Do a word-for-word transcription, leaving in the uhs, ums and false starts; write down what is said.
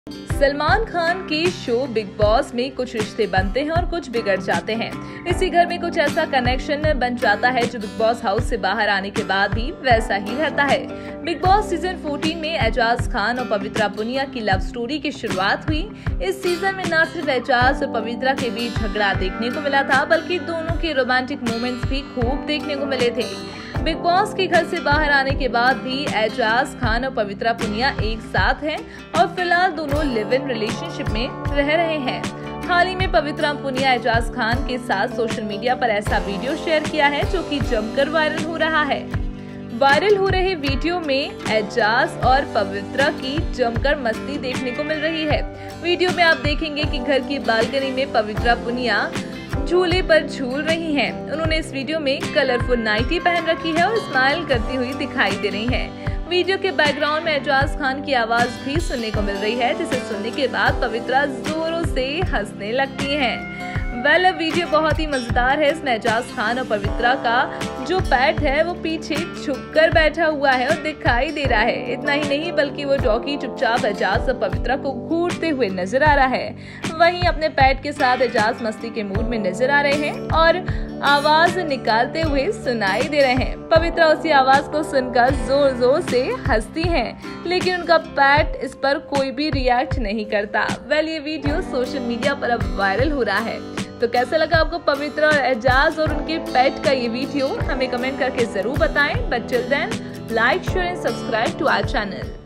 सलमान खान के show big boss में कुछ रिश्ते बनते हैं और कुछ बिगड़ जाते हैं। इसी घर में कुछ ऐसा कनेक्शन बन जाता है जो बिग बॉस हाउस से बाहर आने के बाद भी वैसा ही रहता है। बिग बॉस सीजन चौदह में एजाज खान और पवित्रा पुनिया की लव स्टोरी की शुरुआत हुई। इस सीजन में न सिर्फ एजाज और पवित्रा के बीच झगड़ा देखने को मिला था, बल्कि दोनों के रोमांटिक मोमेंट्स भी खूब देखने को मिले थे। बिग बॉस के घर से बाहर आने के बाद भी एजाज खान और पवित्रा पुनिया एक साथ हैं और फिलहाल दोनों लिव इन रिलेशनशिप में रह रहे हैं। हाल ही में पवित्रा पुनिया एजाज खान के साथ सोशल मीडिया पर ऐसा वीडियो शेयर किया है जो कि जमकर वायरल हो रहा है। वायरल हो रहे वीडियो में एजाज और पवित्रा की जमकर मस्ती देखने को मिल रही है। वीडियो में आप देखेंगे कि घर की बालकनी में पवित्रा पुनिया झूले पर झूल रही हैं। उन्होंने इस वीडियो में कलरफुल नाइटी पहन रखी है और स्माइल करती हुई दिखाई दे रही हैं। वीडियो के बैकग्राउंड में एजाज खान की आवाज भी सुनने को मिल रही है, जिसे सुनने के बाद पवित्रा जोरों से हंसने लगती हैं। वेल well, वीडियो बहुत ही मजेदार है। इसमें एजाज खान और पवित्रा का जो पेट है वो पीछे छुपकर बैठा हुआ है और दिखाई दे रहा है। इतना ही नहीं बल्कि वो डॉगी चुपचाप एजाज और पवित्रा को घूरते हुए नजर आ रहा है। वहीं अपने पेट के साथ एजाज मस्ती के मूड में नजर आ रहे हैं और आवाज निकालते हुए सुनाई दे रहे हैं। पवित्रा उसी आवाज को सुनकर जोर जोर से हंसती हैं, लेकिन उनका पेट इस पर कोई भी रिएक्ट नहीं करता। वेल ये वीडियो सोशल मीडिया पर अब वायरल हो रहा है। तो कैसा लगा आपको पवित्रा और एजाज और उनके पेट का ये वीडियो? हमें कमेंट करके जरूर बताएं। But till then like share and subscribe to our channel.